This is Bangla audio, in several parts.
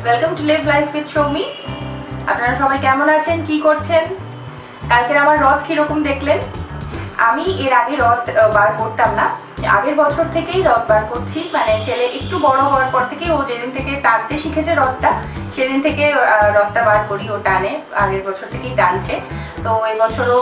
Welcome to live life with Soumi. আপনারা সবাই কেমন আছেন, কি করছেন? কালকের আমার রথ কীরকম দেখলেন? আমি এর আগে রথ বার করতাম না, আগের বছর থেকেই রথ বার করছি। মানে ছেলে একটু বড় হওয়ার পর থেকে, ও যেদিন থেকে টানতে শিখেছে রথটা, সেদিন থেকে রথটা বার করি। ও টানে, আগের বছর থেকেই টানছে। তো এবছরও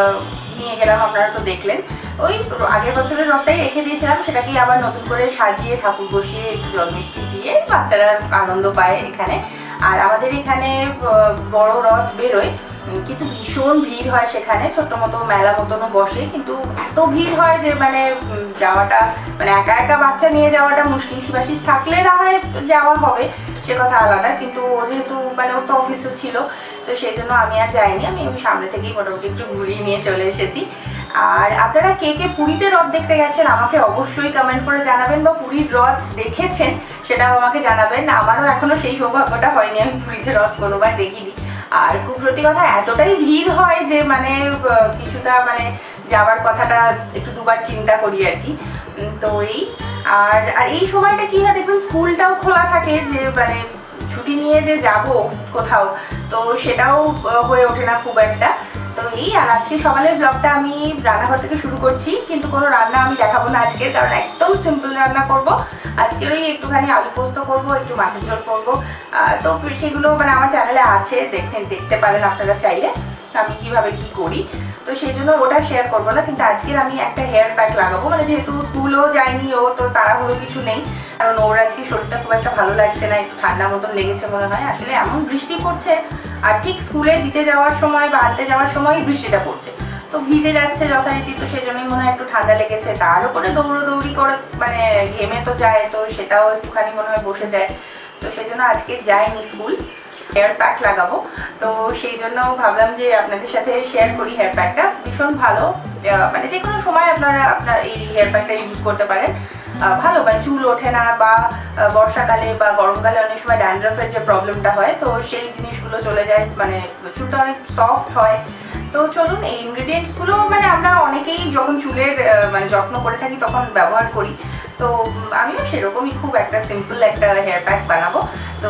নিয়ে গেলাম, আপনারা তো দেখলেন। ওই আগের বছরের রথটাই রেখে দিয়েছিলাম, সেটাকেই আবার নতুন করে সাজিয়ে ঠাকুর বসিয়ে একটু জল মিষ্টি দিয়ে বাচ্চারা আনন্দ পায় এখানে। আর আমাদের এখানে বড় রথ বেরোয়, কিন্তু ভীষণ ভিড় হয় সেখানে। ছোট্ট মতো মেলা মতনও বসে, কিন্তু এত ভিড় হয় যে মানে যাওয়াটা, মানে একা একা বাচ্চা নিয়ে যাওয়াটা মুশকিল। শিবাশিস থাকলে না হয় যাওয়া হবে, সে কথা আলাদা। কিন্তু ও যেহেতু মানে ওর তো অফিসও ছিল, তো সেই জন্য আমি আর যাইনি। আমি ওই সামনে থেকেই মোটামুটি একটু ঘুরিয়ে নিয়ে চলে এসেছি। আর আপনারা কে কে পুরীতে রথ দেখতে গেছেন আমাকে অবশ্যই কমেন্ট করে জানাবেন, বা পুরীর রথ দেখেছেন সেটাও আমাকে জানাবেন। আমারও এখনো সেই সৌভাগ্যটা হয়নি, আমি পুরীতে রথ কোনোবার দেখিনি। আর খুব সত্যি কথা, এতটাই ভিড় হয় যে মানে কিছুটা মানে যাওয়ার কথাটা একটু দুবার চিন্তা করি আর কি। তো এই আর এই সময়টা কি হয় দেখবেন, স্কুলটাও খোলা থাকে, যে মানে ছুটি নিয়ে যে যাব কোথাও, তো সেটাও হয়ে ওঠে না খুব একটা। তো এই আর আজকে সকালের ব্লগটা আমি রান্নাঘর থেকে শুরু করছি, কিন্তু কোনো রান্না আমি দেখাবো না আজকের, কারণ একদম সিম্পল রান্না করব আজকের। ওই একটুখানি আলু পোস্ত করবো, একটু মাছের ঝোল করবো। তো সেগুলো মানে আমার চ্যানেলে আছে, দেখতে পারেন আপনারা চাইলে আমি কিভাবে কি করি। তো সেই জন্য ওটা শেয়ার করবো না, কিন্তু আজকের আমি একটা হেয়ার প্যাক লাগাবো। মানে যেহেতু স্কুলও যায়নি ও, তো তাড়াহুড়ো কিছু নেই, কারণ ওর আজকে শরীরটা খুব একটা ভালো লাগছে না, একটু ঠান্ডা মতন লেগেছে মনে হয়। আসলে এমন বৃষ্টি পড়ছে, আর ঠিক স্কুলে দিতে যাওয়ার সময় বা আনতে যাওয়ার সময় বৃষ্টিটা পড়ছে, তো ভিজে যাচ্ছে যথারীতি। তো সেই জন্যই মনে হয় একটু ঠান্ডা লেগেছে। তার উপরে দৌড়ি করে মানে ঘেমে তো যায়, তো সেটাও একটুখানি মনে হয় বসে যায়। তো সেই জন্য আজকে যাইনি স্কুল, হেয়ার প্যাক লাগাবো। তো সেই জন্য ভাবলাম যে আপনাদের সাথে শেয়ার করি। হেয়ার প্যাকটা ভীষণ ভালো, মানে যে কোনো সময় আপনারা এই হেয়ার প্যাকটা ইউজ করতে পারেন। ভালো, মানে চুল ওঠে না, বা বর্ষাকালে বা গরমকালে অনেক সময় ড্যান্ড্রাফের যে প্রবলেমটা হয়, তো সেই জিনিসগুলো চলে যায়, মানে চুলটা অনেক সফট হয়। তো চলুন, এই ইনগ্রিডিয়েন্টসগুলো মানে আমরা অনেকেই যখন চুলের মানে যত্ন করে থাকি তখন ব্যবহার করি। তো আমিও সেরকমই খুব একটা সিম্পল একটা হেয়ার প্যাক বানাবো।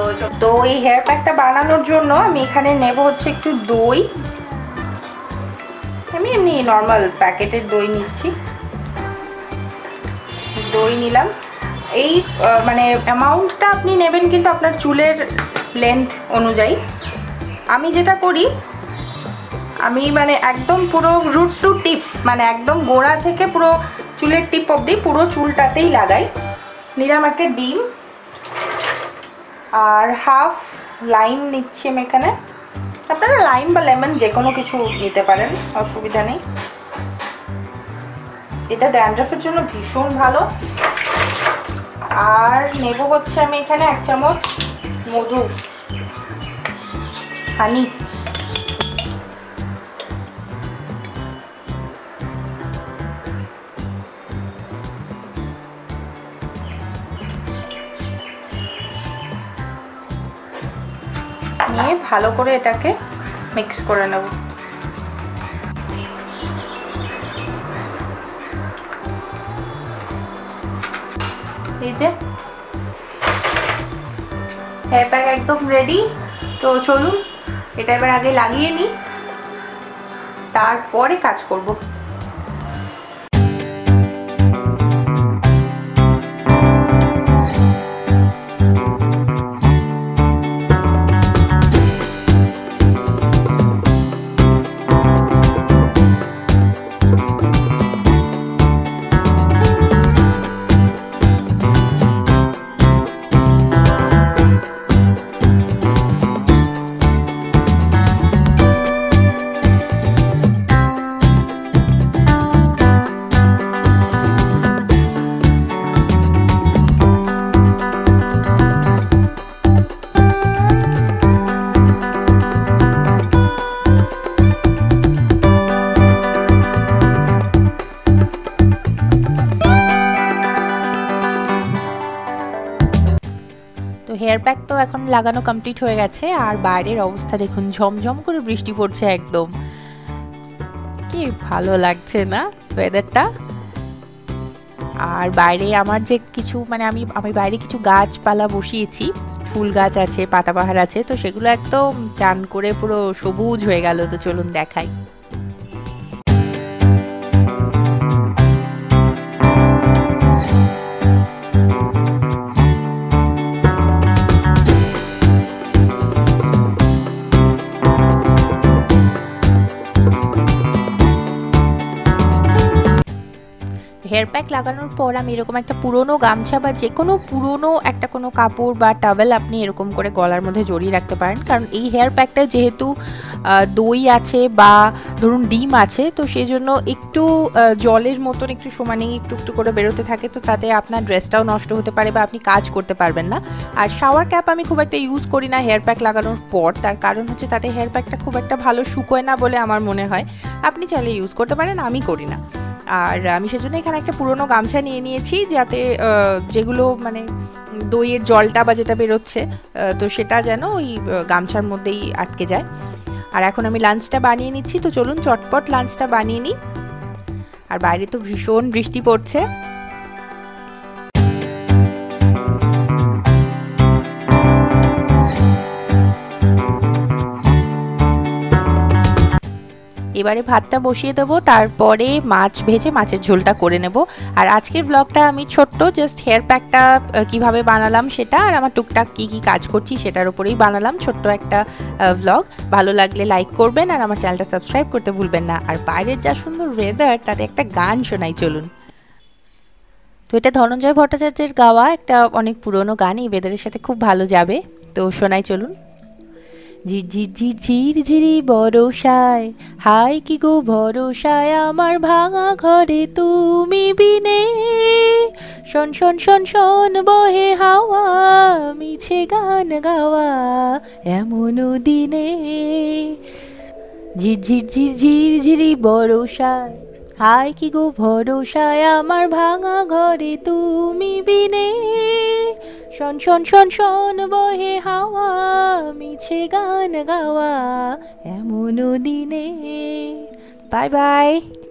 তো এই হেয়ার প্যাকটা বানানোর জন্য আমি এখানে নেব হচ্ছে একটু দই। আমি এমনি নর্মাল প্যাকেটের দই নিচ্ছি। দই নিলাম। এই মানে অ্যামাউন্টটা আপনি নেবেন কিন্তু আপনার চুলের লেন্থ অনুযায়ী। আমি যেটা করি, আমি মানে একদম পুরো রুট টু টিপ, মানে একদম গোড়া থেকে পুরো চুলের টিপ অবধি পুরো চুলটাতেই লাগাই। নিলাম একটা ডিম, আর হাফ লাইম নিচ্ছি আমি এখানে। আপনারা লাইম বা লেমন যে কোনো কিছু নিতে পারেন, অসুবিধা নেই। এটা ড্যান্ড্রাফের জন্য ভীষণ ভালো। আর নেব হচ্ছে আমি এখানে 1 চামচ মধু, হানি। নিয়ে ভালো করে এটাকে মিক্স করে নেব। এই যে হেয়ার প্যাক একদম রেডি। তো চলুন এটা এবার আগে লাগিয়ে নিই, তারপরে কাজ করব। তো হেয়ার প্যাক তো এখন লাগানো কমপ্লিট হয়ে গেছে। আর বাইরের অবস্থা দেখুন, ঝমঝম করে বৃষ্টি পড়ছে একদম। কি ভালো লাগছে না ওয়েদারটা। আর বাইরে আমার যে কিছু মানে আমি বাইরে কিছু গাছপালা বসিয়েছি, ফুল গাছ আছে, পাতাবাহার আছে, তো সেগুলো একদম চান করে পুরো সবুজ হয়ে গেল। তো চলুন দেখাই। হেয়ার প্যাক লাগানোর পর আমি এরকম একটা পুরনো গামছা বা যে কোনো পুরনো একটা কোনো কাপড় বা টাওয়েল আপনি এরকম করে গলার মধ্যে জড়িয়ে রাখতে পারেন, কারণ এই হেয়ার প্যাকটা যেহেতু দই আছে বা ধরুন ডিম আছে, তো সেই জন্য একটু জলের মতন একটু সমানে একটু একটু করে বেরোতে থাকে, তো তাতে আপনার ড্রেসটাও নষ্ট হতে পারে বা আপনি কাজ করতে পারবেন না। আর শাওয়ার ক্যাপ আমি খুব একটা ইউজ করি না হেয়ার প্যাক লাগানোর পর, তার কারণ হচ্ছে তাতে হেয়ার প্যাকটা খুব একটা ভালো শুকোয় না বলে আমার মনে হয়। আপনি চাইলে ইউজ করতে পারেন, আমি করি না। আর আমি সেজন্য এখানে একটা পুরনো গামছা নিয়ে নিয়েছি, যাতে যেগুলো মানে দইয়ের জলটা বা যেটা বেরোচ্ছে তো সেটা যেন ওই গামছার মধ্যেই আটকে যায়। আর এখন আমি লাঞ্চটা বানিয়ে নিচ্ছি, তো চলুন চটপট লাঞ্চটা বানিয়ে নিই। আর বাইরে তো ভীষণ বৃষ্টি পড়ছে। এবারে ভাতটা বসিয়ে দেবো, তারপরে মাছ ভেজে মাছের ঝোলটা করে নেব। আর আজকের ব্লগটা আমি ছোট্ট জাস্ট হেয়ার প্যাকটা কিভাবে বানালাম সেটা আর আমার টুকটাক কি কি কাজ করছি সেটার উপরেই বানালাম ছোট্ট একটা ব্লগ। ভালো লাগলে লাইক করবেন আর আমার চ্যানেলটা সাবস্ক্রাইব করতে ভুলবেন না। আর বাইরের যা সুন্দর ওয়েদার, তাতে একটা গান শোনাই চলুন। তো এটা ধনঞ্জয় ভট্টাচার্যের গাওয়া একটা অনেক পুরনো গান, এই ওয়েদারের সাথে খুব ভালো যাবে, তো শোনাই চলুন। ঝিরঝির ঝিরঝির ঝিরি বরষায়, হায় কি গো ভরসায় আমার ভাঙা ঘরে তুমি বিনে, শোন শোন শোন শোন বহে হাওয়া, মিছে গান গাওয়া এমন দিনে। ঝিরঝির ঝিরঝির ঝিরি বরষায়, হায় কি গো ভরসায় আমার ভাঙা ঘরে তুমি বিনে, শোন শোন শোন শোন বহে হাওয়া, মিছে গান গাওয়া এমন দিনে। Bye by.